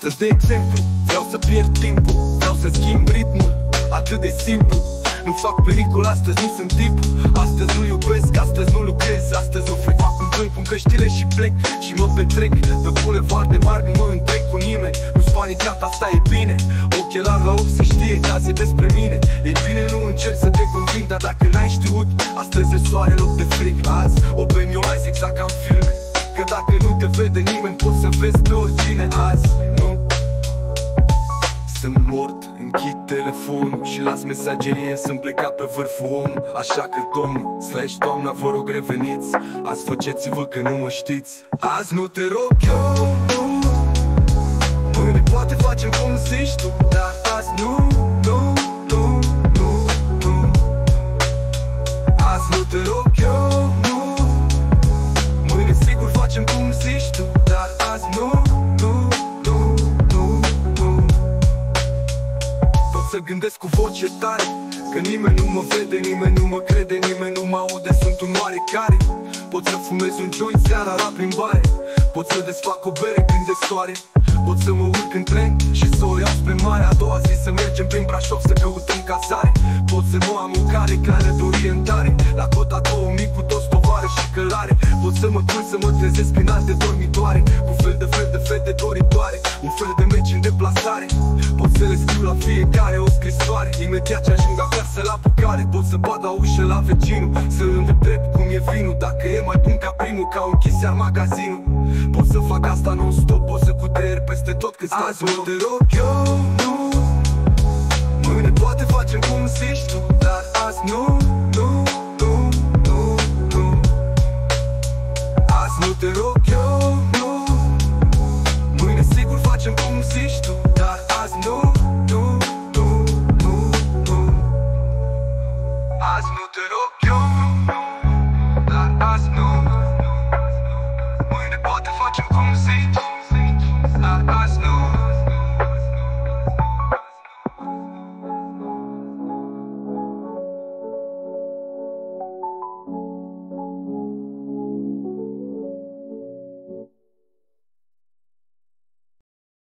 Astăzi, de exemplu, vreau să pierd timpul, vreau să schimb ritmul, atât de simplu. Nu fac pericol, astăzi nu sunt tipul. Astăzi nu iubesc, astăzi nu lucrez, astăzi nu fac un trâmp, pun căștile și plec și mă petrec pe bulevard de mari, nu mă întrec cu nimeni. Nu-s panicat, asta e bine. Ochelari la ochi să știe că azi e despre mine. E bine, nu încerc să te conving, dar dacă n-ai știut, astăzi e soare loc de frig. Azi open your eyes, exact ca în filme, că dacă nu te vede nimeni, poți să vezi pe oricine. Azi nu sunt mort, închid telefonul și las mesagerie, sunt plecat pe vârful om. Așa că domnul / doamna, vă rog reveniți. Azi faceți-vă că nu mă știți. Azi nu te rog eu, mâine poate facem cum zici tu, dar azi nu. Azi nu te rog eu, mâine sigur facem cum zici tu, dar azi nu. Să gândesc cu voce tare, că nimeni nu mă vede, nimeni nu mă crede, nimeni nu mă aude, sunt un oarecare. Pot să fumez un joint seara la plimbare, pot să desfac o bere când de soare, pot să mă urc în tren și să o iau spre mare. A doua zi să mergem prin Brașov să căutăm cazare. Pot să nu am o cale clară de orientare, la cota 2000 cu toți tovarăși și călare. Pot să mă culc, să mă trezesc prin alte dormitoare, cu fel de fete doritoare, un fel de meci în deplasare. Pot să le scriu la fiecare o scrisoare, imediat ce ajung acasă la bucare. Pot să bat la ușă la vecinul, să îl întreb cum e vinul, dacă e mai bun ca primul, că au închis iar magazinul. Pot să fac asta non-stop, pot să cutreier peste tot când stau. Azi nu te rog eu, mâine poate facem cum zici tu, dar azi nu.